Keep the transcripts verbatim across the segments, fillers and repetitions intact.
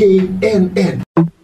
N N.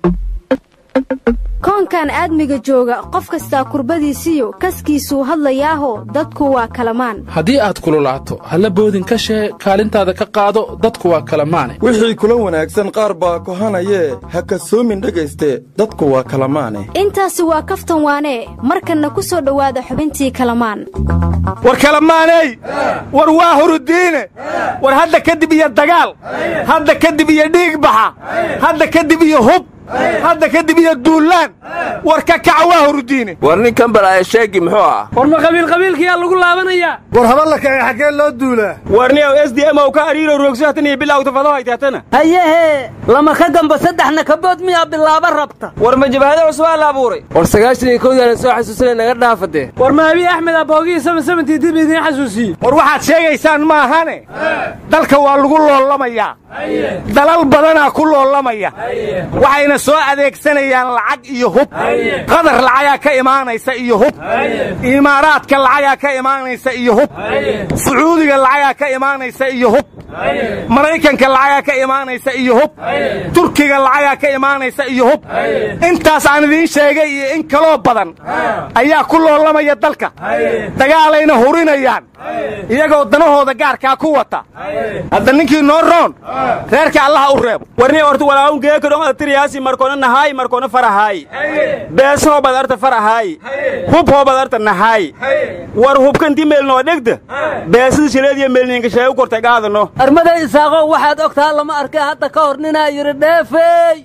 koonkan aadmiga jooga qof kasta kurbadiisiyo kaskiisu hadlayaaho dadku waa kalamaan haddii aad kululaato halla boodin ka shee kaalintaada ka qaado dadku waa kalamaane wixii kula wanaagsan qaar baa kohanayee ha kasoomin dhegayste dadku waa kalamaane intaasi waa kaftan waane markanna ku soo dhowaada xubintii kalamaan war kalamaaney war waa hurudiine war hadda kadib iyo dagaal hadda kadib iyo dhiig baxa hadda kadib iyo hub hadda kadib iyo duulaan war ka kaca waa hurudiine war ninkan balaaye sheegi muxuu ah war ma qabiil qabiilkiyaa lagu laabanaya war haballa kacay xagee loo duulaa warniyow S D M oo ka ariiro roogsaatan iyo bilaaw tafado ay taatana hayehe lama ka gamba saddexna ka bood miyaa bilaaba rabta war ma jabahada cusub la abuuray war sagaashan iyo kow aan soo xasuusanay naga dhaafade war ma abi Axmed Aboogi sama samantii dib idin xasuusi war waxaad sheegaysaan ma ahane dalka waa lagu loolamaya dalal badana ku loolamaya waxayna soo adeegsanayaan lacag iyo hub qadar lacag ka imaanaysa iyo hub imaaraadka lacag ka imaanaysa iyo hub sacuudiga lacag ka imaanaysa iyo hub maraykanka lacag ka imaanaysa iyo hub turkiga lacag ka imaanaysa iyo hub intaas aan idin sheegay iyo in kala badan ayaa ku loolamaya dalka dagaalayna hurinayaan iyagoo danahooda gaarka ku wata hadda ninkii noo roon reerka Allah u reebo warni horta walaaun geeka dhoon atriyaasi markoona nahay markoona farahay beeso badarta farahay hub ho badarta nahay war hubkan dimeel noo dhigta beesada shileediya meelninka shay u kortay qaadano armada isaaqo waxaad ogtaa lama arkay hadda ka hornina yiri dheefay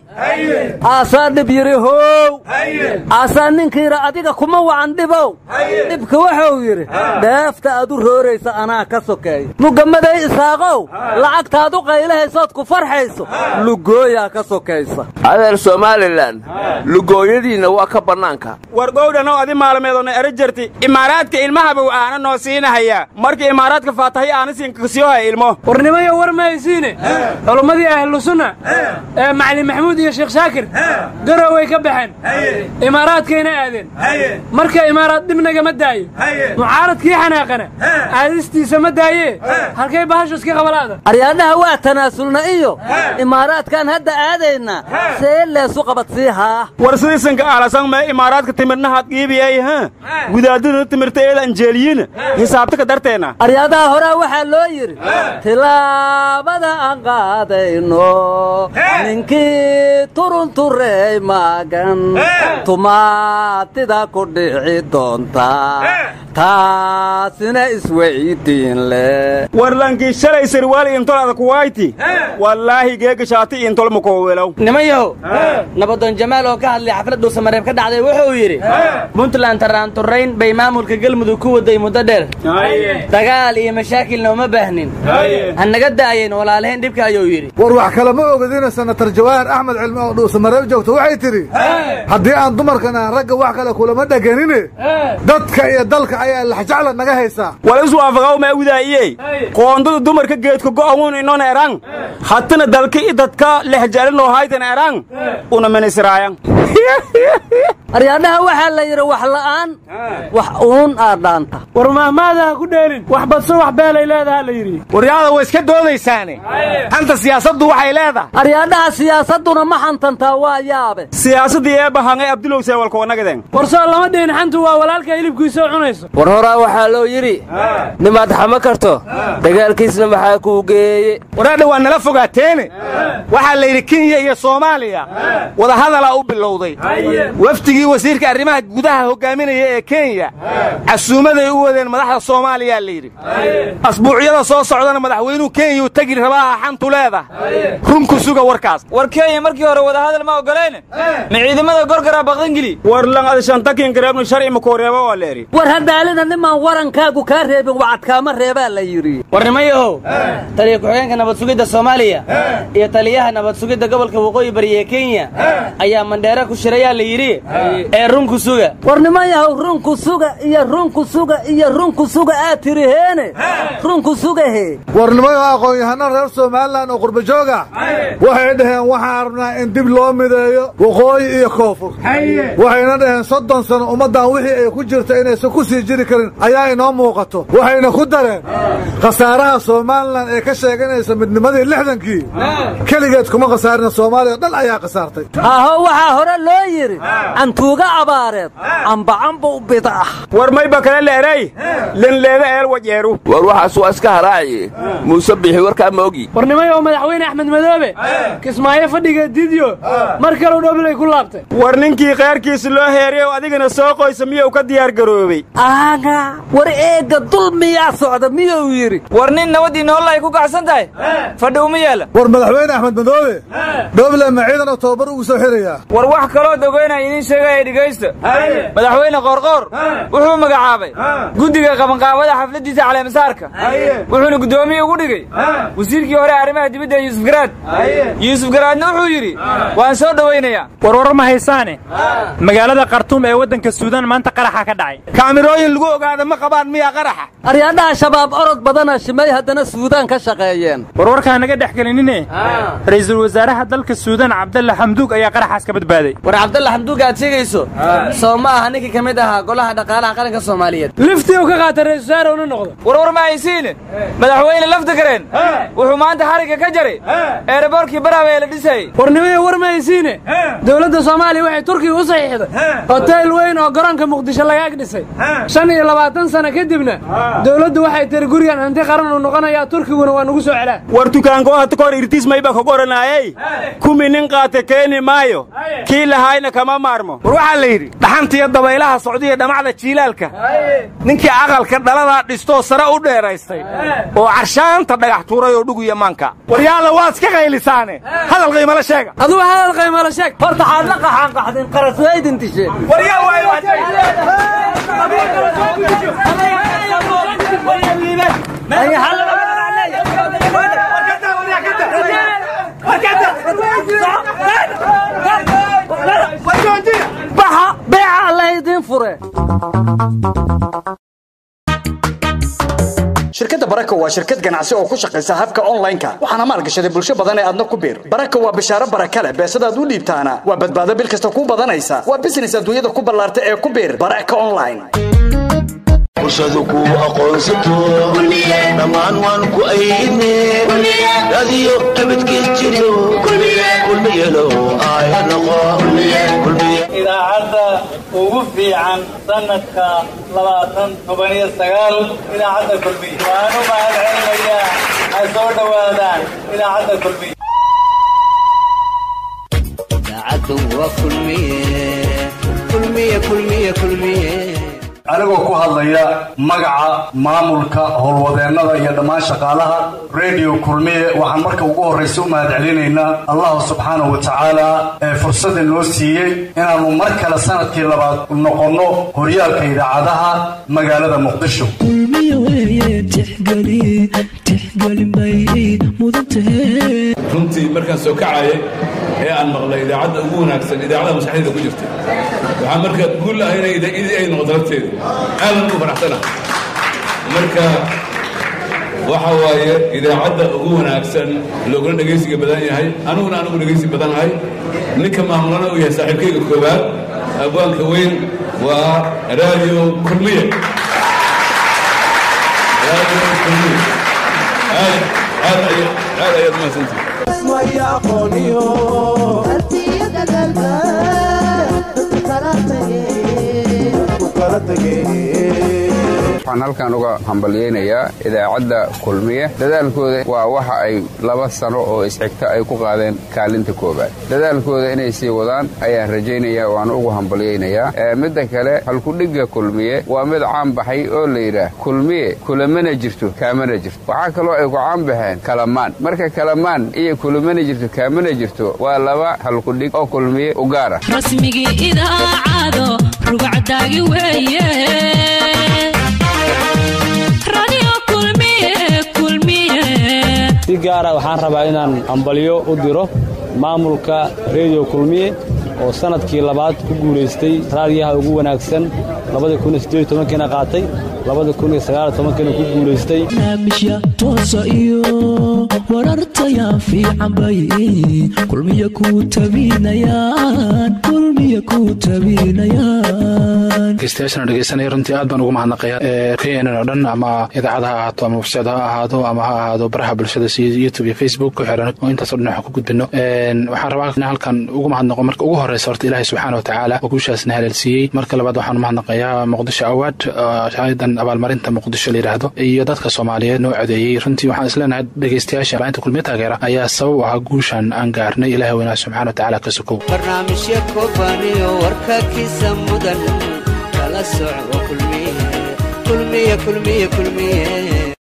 aasaa dib yiri hoow aasaa ninkiira adiga kuma wacan dhibow dhibka wuxuu yiri dheefta aad u rooraysa anaa ka sokeey mugamada isaaqo lacagtaadu qaylahaysood ku farxayso lugooya ka sokeysa adeer Somaliland lugooyadiina waa ka banaanka war gowdhano adi maalmeedona erajarti imaaraadka ilmaha buu aana noo siinahaya markii imaaraadka faatahay aana siin ka soo hay ilmo warnimayo war ma haysiine culumadii ahlu sunna ee macallin maxmuud iyo sheekh shaakir garooway ka baxeen imaaraadkeena aadeen marka imaaraad dibnaga ma daayo mucaaradkii xanaaqana aadistiisa ma daaye halkay bahashu iska qabalaada aryaadaha waa tanaasulna iyo imaaraadkan hadda aadayna seeleesu qabadsiiha war sidaysanka aalasan ma imaaraadka timirnaha qiibiyay ha gudaadada timirta ee anjeeliyina xisaabta ka darteena aryaadaha hore waxa loo yiri tilaabada aan qaadayno ninkii turunturey magan tumaatida ku dhici doonta taasina isweydiin leh war lankii shalay sarwaal intolada kuwayti wallaahi geega shaati intol ma ko weelow nimayo nabadoon jamaal oo ka hadlay xaflad Soomaaliyeed ka dhacday wuxuu yiri Puntland taraan turayn bay maamulka galmudug ku waday muddo dheer dagaal iyo mashaakilna uma baahnin annaga daayeen walaalaheen dhibka ayuu yiri war wax kale ma ogadina senator Jawaar Axmed Cilmi oo Soomaaliyeed joogto waxay tiri haddii aan dumarkana ragga wax kale kulama dhaganine dadka iyo dalka ayaa la xajacla naga haysaa wala isu waafaqo ma wadaayay qoondada dumarka geedka go'awn inoo erang hatana dalka idadka lehjaalno haytan erang una manisraayan aryaadaha waxa la yiri wax la'aan wax uun aadanta war maamaada ku dheelin wax badso wax beelay leedahay la yiri waryaada way iska doodaysaane hanta siyaasaddu waxay leedahay aryaadaha siyaasaduna ma xantanta waa yaabe siyaasadii ee bahangay Abdulow Seewalka wanaagden war soo lama dheen xantu waa walaalka hilibkiisa cunayso war hore waxa loo yiri nimaad xama karto dagaalkiisna waxa ku geeyay waraad waa nala fogaateen waxa la yiri Kenya iyo Soomaaliya wada hadal u bilowday waftigii wasiirka arrimaha gudaha hogaaminaya ee Kenya casuumaday u wadeen madaxda Soomaaliya la yiri asbuuciyada soo socdana madaxweynuhu Kenya uu tagi rabaa xantu leedahay runku suga warkaas war Kenya markii hore wada hadal ma ogoleen ma ciidamada gorgara baqdan gili war lan ad shanta kin gareebno sharci ma kooreebo waa leeri war hadaalina niman warankaagu ka reebin wacadka ma reebaa la yiri warnimayo taliye ku-xigeenka nabad sugidda Soomaaliya iyo taliyaha nabad sugidda gobolka waqooyi bari ee Kenya ayaa Mandheera wasaare ku shirayaa la yidhi ee runku suga war niman yahow runku suga iyo runku suga iyo runku suga aad tiriheene runku sugahe war niman aqoon-yahano reer somalilan oo qurba jooga waxay dhaheen waxaan rabnaa in dib loo mideeyo waqooyi iyo koonfur waxayna dhaheen soddon sano ummaddan wixii ay ku jirta inaysan ku sii jiri karin ayaa inoo muuqato waxayna ku dareen khasaaraha somalilan ee ka sheeganaysa midnimadii lixdankii keligeed kuma khasaarina soomaaliya dhan ayaa khasaartay aho waxaa hore loo yidhi cantuuga abaareed cambacamba u bidaah war mayba kale leeray linleeda eel wajeeru war waxaas waa iska haraaci muuse bixi warkaa ma ogi war nimayo madaxweyne axmed madoobe kismaayo fadhiga didiyo mar kale dhoblay ku laabtay war ninkii khayrkiisa loo heeray oo adigana soo qoysa miyuu ka diyaar garoobay aaga war eega dulmiyaa socda miyuu yidhi war nin nabadii noolla ay ku kacsan tahay fadhi uma yeela war madaxweyne axmed madoobe dhoble ma ciidan oo tababar ugu soo xirayaa war wax kaloo dogeynaya idiin sheegaya dhegaysta madaxweyne qoorqoor wuxuu magacaabay guddiga qabanqaabada xafladiisa caleemasaarka wuxuuna guddoomiye ugu dhigay wasiirkii hore arrimaha dibadda yuusuf garaad yuusuf garaadna wuxuu yidhi waan soo dhowaynayaa warwar ma haysaane magaalada khartuum ee waddanka suudaan maanta qaraxa ka dhacay kaamirooyin lagu ogaada ma qabaan miyaa qaraxa aryaadhaha shabaab orod badana shimay haddana suudaan ka shaqeeyeen warwarkaa naga dhex gelinine ra'iisul wasaaraha dalka suudaan cabdalla xamduug ayaa qaraxaas ka badbaaday war cabdalla xamduug aad sheegayso soo ma aha ninkii ka mid ahaa golaha dhaqaalaha qaranka soomaaliyeed liftii uu ka qaatay ra'iisul wasaare una noqdo warwar ma haysiine madaxweyne lafta gareen wuxuu maanta xarigga ka jaray eeraboorkii baraawe ee la dhisayey warnimaya war ma haysiine dowladda soomaaliya waxay turkiga u saxiixday hoteel weyn oo garoonka muqdisho lagaag dhisay shan iyo labaatan sano kadibna dowladdu waxay tiri gurigan hanti qaran uu noqonayaa turkiguna waa nugu soo celaa war dukaanko hata kahor irtiis mayba ka qoranaayey kumi nin qaata keeni maayo kii lahaayna kama maarmo war waxaa la yidhi dhaxantiyo dabaylaha socdiya dhamacda jiilaalka ninkii aqalka dhaladaa dhistoo sare u dheeraystay oo carshaanta dhagax tuuray oo dhugu yamaanka war yaalla waad iska qaylisaane hadal qiimala sheega aduu hadal qiimala sheeg horta xaad la qaxaan qaxdin qarasweydin tishe war yaa waay baxa beeca alla idin fure shirkadda baraka waa shirkad ganacsi oo ku shaqaysa habka online-ka waxaana maalgashaday bulsho badan ee aadna ku biir baraka waa bishaaro baraka leh beesadaad u dhiibtaana waa badbaado bil kasta ku badanaysa waa business adduunyada ku ballaarta ee ku biir baraka online fursadu ku aqoonsato dhammaan waan ku aydne radiyo abadkiis jiro kulmiyelo aayanoqo idaacadda ugu fiican sanadka labaatan toban iyo sagaal idaacadda kulmiye waanu mahadcelinayaa ha soo dhowaadaan idaacadda kulmiye idaacaddu waa kulmiye kulmiye kulmiye kulmiye anigoo ku hadlaya magaca maamulka howlwadeennada iyo dhammaan shaqaalaha radio kulmiye waxaan marka ugu horraysa u mahadcelinaynaa allahu subxaanahu wa tacaala ee fursadda noo siiyey inaannu mar kale sanadkii labaad noqonno horyaalka idaacadaha magaalada muqdisho runtii markaan soo kacaya ee aan maqlay idaacadda ugu wanaagsan idaacada maskaxdayda ku jirta waxaa markaa guul ah inay idii ay noqoto lafteedu aadan ugu faraxsana marka waxa waaye idaacadda ugu wanaagsan looguna dhegaysiga badan yahay aniguna anigu dhegaysi badanahay ninka maamulana uu yahay saaxiibkayga koowaad abwaanka weyn waa radio kulmiye radio kulmiye aad aad aad ayaad mahadsantihi waxaan halkan uga hambalyaynayaa idaacadda kulmiye dadaalkooda waa waxa ay laba sano oo isxigta ay ku qaadeen kaalinta koobaad dadaalkooda inay sii wadaan ayaan rajaynayaa waana ugu hambalyaynayaa midda kale halkudhigga kulmiye waa mid caan baxay oo la yidhaah kulmiye kulamana jirto kaamana jirto waxaa kaloo ay ku caan baxeen kalamaan marka kalamaan iyo kulamana jirto kaamana jirto waa laba halkudhig oo kulmiye u gaara rasmigii idaacado rugacdaagi weeye si gaara waxaan rabaa inaan hambalyo u diro maamulka radio kulmiye oo sanadkii labaad ku guulaystay raadiyaha ugu wanaagsan labada kun iyo siddeed iyo tobankiina qaatay labada kun iyo sagaal iyo tobankiina ku guulaystay barnaamijya toosa iyo warartaya fiican bay kulmiye ku tabinayaan kulmiye ku tabinayaan dhegeystayaashana dhegeysanaya runtii aad baan ugu mahadnaqayaa keenan oo dhan ama idaacada ha ahaato ama website ha ahaado ama ha ahaado baraha bulshada sida YouTube iyo Facebook ku xiran oo intaas oo dhan wax ku gudbino waxaan rabaa in halkan ugu mahadnaqo marka ugu horeysa horta Ilaahay subxaanahu wa ta'ala oo guushaasna halaalsiiyay marka labaad waxaan mahadnaqayaa Muqdisho Award shaydan abaalmarinta Muqdisho la yiraahdo iyo dadka Soomaaliyeed noo cadeeyay runtii waxaan isleenahay dhegeystayaasha inta kulmiye taageera ayaa sabab u ah guushan aan gaarnay Ilaahay wanaag subxaanahu wa ta'ala ka sukow barnaamijka koobaniyo warka kiisa mudan kala socdo kulmiye kulmiye kulmiye kulmiye